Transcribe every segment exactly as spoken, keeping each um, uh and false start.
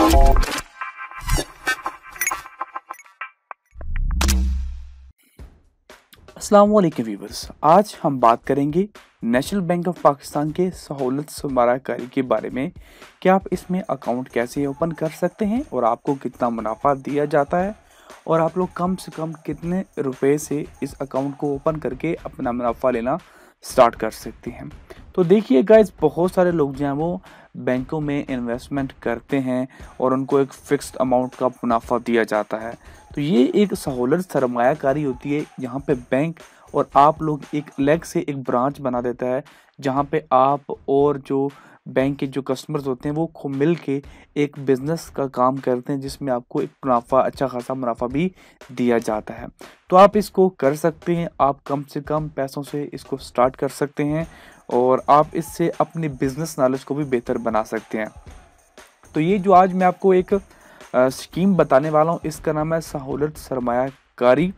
अस्सलाम वालेकुम व्यूअर्स, आज हम बात करेंगे नेशनल बैंक ऑफ पाकिस्तान के सहूलत सरमायाकारी के बारे में कि आप इसमें अकाउंट कैसे ओपन कर सकते हैं और आपको कितना मुनाफा दिया जाता है और आप लोग कम से कम कितने रुपए से इस अकाउंट को ओपन करके अपना मुनाफा लेना स्टार्ट कर सकते हैं। तो देखिए गाइस, बहुत सारे लोग जो हैं वो बैंकों में इन्वेस्टमेंट करते हैं और उनको एक फ़िक्स्ड अमाउंट का मुनाफा दिया जाता है। तो ये एक सहूलत सरमायाकारी होती है, यहाँ पे बैंक और आप लोग एक अलग से एक ब्रांच बना देता है, जहाँ पे आप और जो बैंक के जो कस्टमर्स होते हैं वो खूब मिल के एक बिज़नेस का काम करते हैं, जिसमें आपको एक मुनाफा, अच्छा खासा मुनाफा भी दिया जाता है। तो आप इसको कर सकते हैं, आप कम से कम पैसों से इसको स्टार्ट कर सकते हैं और आप इससे अपनी बिज़नेस नॉलेज को भी बेहतर बना सकते हैं। तो ये जो आज मैं आपको एक स्कीम बताने वाला हूँ, इसका नाम है सहूलत सरमायाकारी।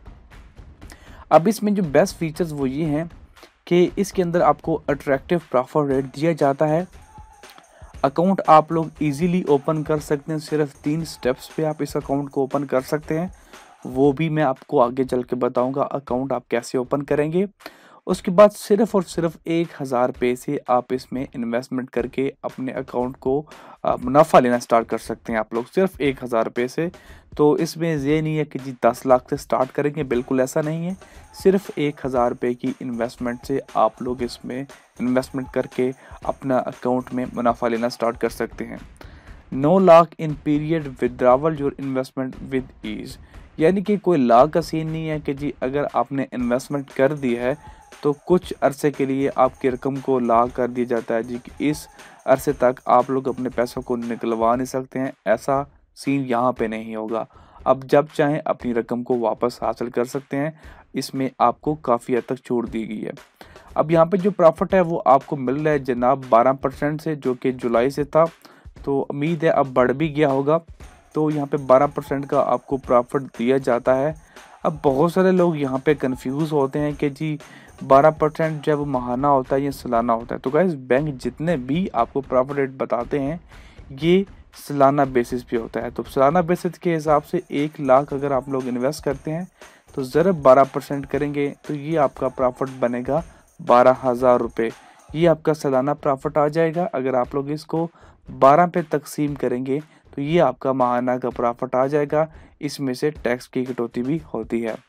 अब इसमें जो बेस्ट फीचर्स वो ये हैं कि इसके अंदर आपको अट्रैक्टिव प्रॉफिट रेट दिया जाता है। अकाउंट आप लोग इजीली ओपन कर सकते हैं, सिर्फ तीन स्टेप्स पे आप इस अकाउंट को ओपन कर सकते हैं, वो भी मैं आपको आगे चल के बताऊँगा अकाउंट आप कैसे ओपन करेंगे। उसके बाद सिर्फ और सिर्फ एक हज़ार रुपये से आप इसमें इन्वेस्टमेंट करके अपने अकाउंट को मुनाफा लेना स्टार्ट कर सकते हैं आप लोग, सिर्फ एक हज़ार रुपये से। तो इसमें ये नहीं है कि जी दस लाख से स्टार्ट करेंगे, बिल्कुल ऐसा नहीं है। सिर्फ एक हज़ार रुपये की इन्वेस्टमेंट से आप लोग इसमें इन्वेस्टमेंट करके अपना अकाउंट में मुनाफा लेना स्टार्ट कर सकते हैं। No lock in period withdrawal your investment with ease, यानी कि कोई लाख का सीन नहीं है कि जी अगर आपने इन्वेस्टमेंट कर दी है तो कुछ अरसे के लिए आपकी रकम को ला कर दिया जाता है जी कि इस अरसे तक आप लोग अपने पैसों को निकलवा नहीं सकते हैं। ऐसा सीन यहाँ पे नहीं होगा, अब जब चाहें अपनी रकम को वापस हासिल कर सकते हैं। इसमें आपको काफ़ी हद तक छूट दी गई है। अब यहाँ पे जो प्रॉफिट है वो आपको मिल रहा है जनाब बारह परसेंट से, जो कि जुलाई से था, तो उम्मीद है अब बढ़ भी गया होगा। तो यहाँ पे बारह परसेंट का आपको प्रॉफिट दिया जाता है। अब बहुत सारे लोग यहाँ पे कंफ्यूज होते हैं कि जी बारह परसेंट जब माहाना होता है या सालाना होता है। तो गाइस, बैंक जितने भी आपको प्रॉफिट रेट बताते हैं ये सालाना बेसिस पे होता है। तो सालाना बेसिस के हिसाब से एक लाख अगर आप लोग इन्वेस्ट करते हैं तो ज़रूर बारह परसेंट करेंगे तो ये आपका प्रॉफिट बनेगा बारह हज़ार रुपये। ये आपका सालाना प्रॉफिट आ जाएगा। अगर आप लोग इसको बारह पे तकसीम करेंगे तो ये आपका माहाना का प्रॉफिट आ जाएगा। इसमें से टैक्स की कटौती भी होती है।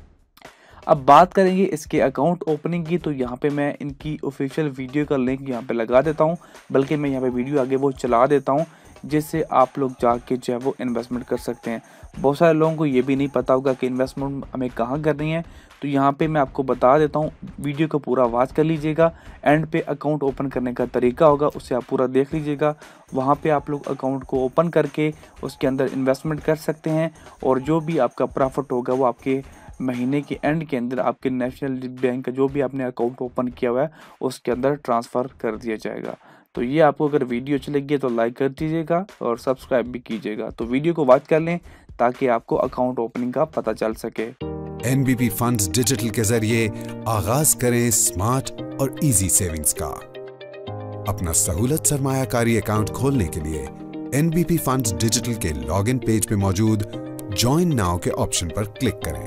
अब बात करेंगे इसके अकाउंट ओपनिंग की, तो यहाँ पे मैं इनकी ऑफिशियल वीडियो का लिंक यहाँ पे लगा देता हूँ, बल्कि मैं यहाँ पे वीडियो आगे वो चला देता हूँ जिससे आप लोग जाके जो है वो इन्वेस्टमेंट कर सकते हैं। बहुत सारे लोगों को ये भी नहीं पता होगा कि इन्वेस्टमेंट हमें कहाँ करनी है, तो यहाँ पे मैं आपको बता देता हूँ। वीडियो को पूरा वॉच कर लीजिएगा, एंड पे अकाउंट ओपन करने का तरीका होगा, उससे आप पूरा देख लीजिएगा। वहाँ पे आप लोग अकाउंट को ओपन करके उसके अंदर इन्वेस्टमेंट कर सकते हैं और जो भी आपका प्रॉफिट होगा वो आपके महीने के एंड के अंदर आपके नेशनल बैंक का जो भी आपने अकाउंट ओपन किया हुआ है उसके अंदर ट्रांसफ़र कर दिया जाएगा। तो ये आपको अगर वीडियो अच्छी लगी है तो लाइक कर दीजिएगा और सब्सक्राइब भी कीजिएगा। तो वीडियो को वॉच कर लें ताकि आपको अकाउंट ओपनिंग का पता चल सके। एनबीपी फंड्स डिजिटल के जरिए आगाज करें स्मार्ट और इजी सेविंग्स का। अपना सहूलत सरमायाकारी अकाउंट खोलने के लिए एनबीपी फंड्स डिजिटल के लॉगिन पेज पे मौजूद ज्वाइन नाउ के ऑप्शन पर क्लिक करें।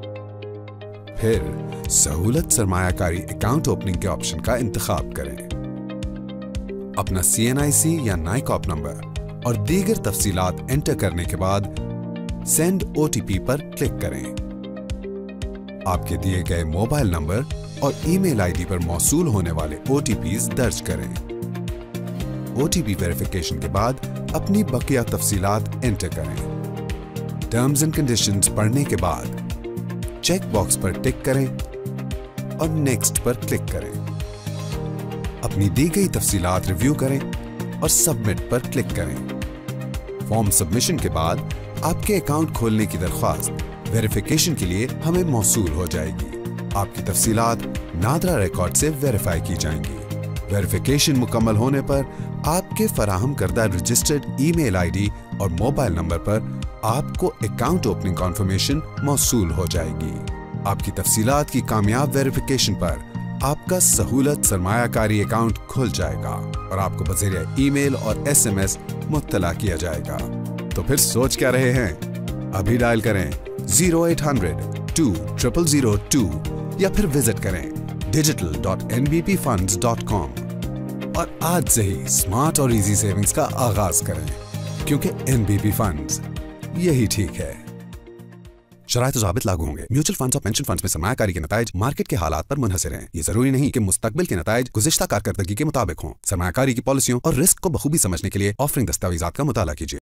फिर सहूलत सरमायाकारी अकाउंट ओपनिंग के ऑप्शन का इंतखाब करें। अपना सीएनआईसी या नाइकॉप नंबर और दीगर तफसीलात एंटर करने के बाद सेंड ओटीपी पर क्लिक करें। आपके दिए गए मोबाइल नंबर और ईमेल आईडी पर मौसूल होने वाले ओटीपीज दर्ज करें। ओटीपी वेरिफिकेशन के बाद अपनी बकिया तफसीलात एंटर करें। टर्म्स एंड कंडीशंस पढ़ने के बाद चेक बॉक्स पर टिक करें और नेक्स्ट पर क्लिक करें। अपनी दी गई तफसीलात रिव्यू करें और सबमिट पर क्लिक करें। फॉर्म सबमिशन के बाद आपके अकाउंट खोलने की दरख्वास्त वेरिफिकेशन के लिए हमें मौसूल हो जाएगी। आपकी तफसीलात नादरा रिकॉर्ड से वेरीफाई की जाएंगी। वेरिफिकेशन मुकम्मल होने पर आपके फराहम करदा रजिस्टर्ड ईमेल आईडी और मोबाइल नंबर पर आपको अकाउंट ओपनिंग कॉन्फर्मेशन मौसूल हो जाएगी। आपकी तफसीलात की कामयाब वेरिफिकेशन पर आपका सहूलत सरमायाकारी अकाउंट खुल जाएगा और आपको बज़रिया ईमेल और एसएमएस मुत्तला किया जाएगा। तो फिर सोच क्या रहे हैं, अभी डायल करें zero eight hundred two triple zero two या फिर विजिट करें digital dot N B P funds dot com और आज से ही स्मार्ट और इजी सेविंग्स का आगाज करें, क्योंकि एनबीपी फंड्स यही ठीक है। शराइत ज़ाबित लागू होंगे। म्यूचुअल फंड्स और पेंशन फंड्स में सरमायाकारी के नताइज मार्केट के हालात पर मुनहसर हैं। ये जरूरी नहीं कि मुस्तकबिल के नताइज गुज़िश्ता कारकर्दगी के मुताबिक हों। सरमायाकारी की पॉलिसियों और रिस्क को बखूबी समझने के लिए ऑफरिंग दस्तावेजात का मुताला कीजिए।